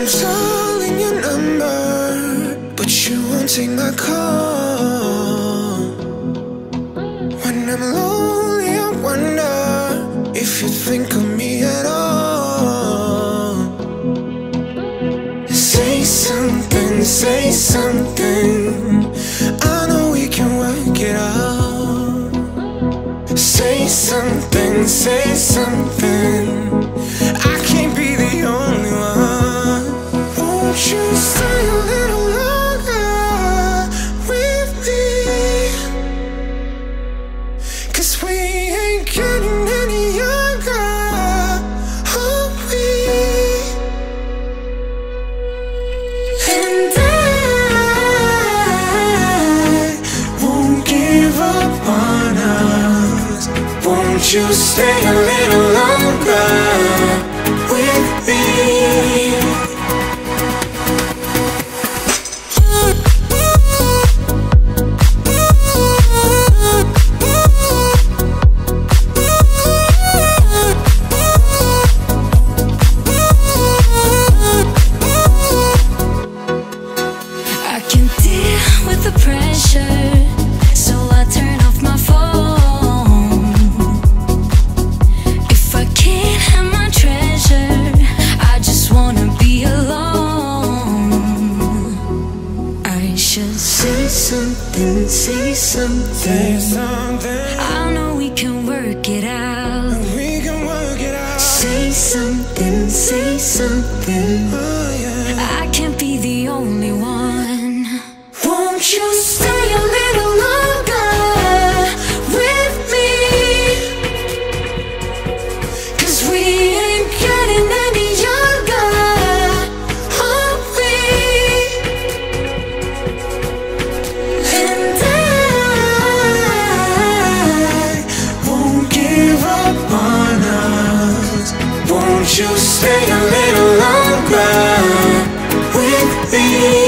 calling your number, but you won't take my call. When I'm lonely, I wonder if you think of me at all. Say something, say something. I know we can work it out. Say something, say something. I can't be the only one. Won't you stay a little longer with me? 'Cause we ain't getting any younger, are we? And I won't give up on us. Won't you stay a little longer with me? I can't deal with the pressure, so I turn off my phone. If I can't have my treasure, I just wanna be alone. I should say something, say something. Say something. I know we can work it out. We can work it out. Say something, say something. Oh yeah. I can't be the only one. Won't you stay a little longer with me? 'Cause we ain't getting any younger, are we? And I won't give up on us. Won't you stay a little longer with me?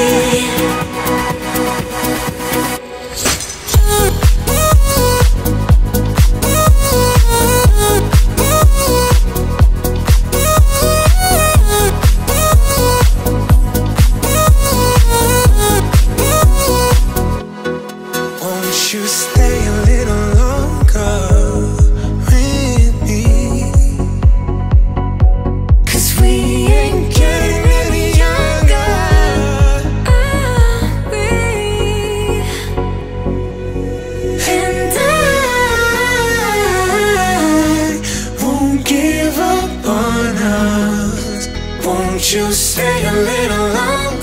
Won't you stay a little longer with me? 'Cause we ain't getting any younger, are we? and I won't give up on us. Won't you stay a little longer?